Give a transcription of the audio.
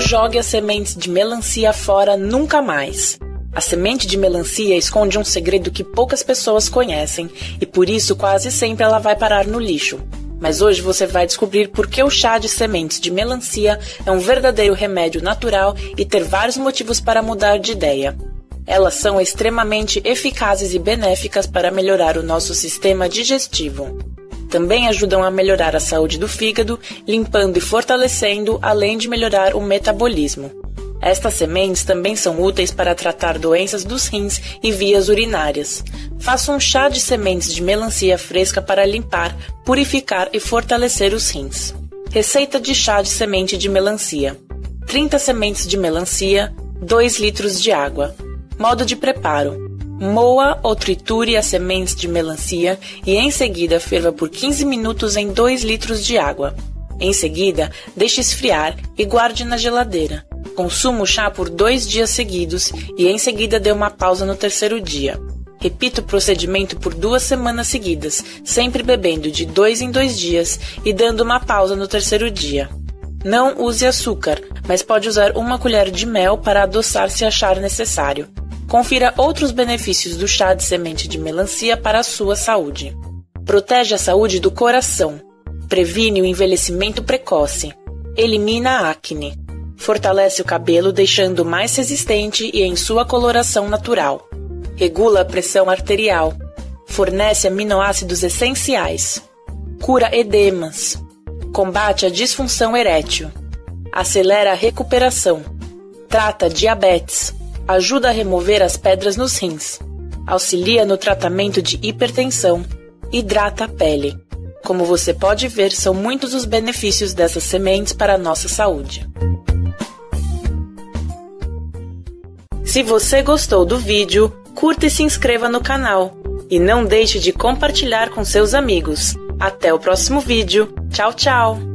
jogue as sementes de melancia fora nunca mais. A semente de melancia esconde um segredo que poucas pessoas conhecem e por isso quase sempre ela vai parar no lixo. Mas hoje você vai descobrir por que o chá de sementes de melancia é um verdadeiro remédio natural e ter vários motivos para mudar de ideia. Elas são extremamente eficazes e benéficas para melhorar o nosso sistema digestivo. Também ajudam a melhorar a saúde do fígado, limpando e fortalecendo, além de melhorar o metabolismo. Estas sementes também são úteis para tratar doenças dos rins e vias urinárias. Faça um chá de sementes de melancia fresca para limpar, purificar e fortalecer os rins. Receita de chá de semente de melancia: 30 sementes de melancia, 2 litros de água. Modo de preparo: moa ou triture as sementes de melancia e em seguida ferva por 15 minutos em 2 litros de água. Em seguida, deixe esfriar e guarde na geladeira. Consuma o chá por 2 dias seguidos e em seguida dê uma pausa no terceiro dia. Repita o procedimento por 2 semanas seguidas, sempre bebendo de 2 em 2 dias e dando uma pausa no terceiro dia. Não use açúcar, mas pode usar 1 colher de mel para adoçar se achar necessário. Confira outros benefícios do chá de semente de melancia para a sua saúde. Protege a saúde do coração. Previne o envelhecimento precoce. Elimina a acne. Fortalece o cabelo deixando mais resistente e em sua coloração natural. Regula a pressão arterial. Fornece aminoácidos essenciais. Cura edemas. Combate a disfunção erétil. Acelera a recuperação. Trata diabetes. Ajuda a remover as pedras nos rins. Auxilia no tratamento de hipertensão. Hidrata a pele. Como você pode ver, são muitos os benefícios dessas sementes para a nossa saúde. Se você gostou do vídeo, curta e se inscreva no canal. E não deixe de compartilhar com seus amigos. Até o próximo vídeo. Tchau, tchau!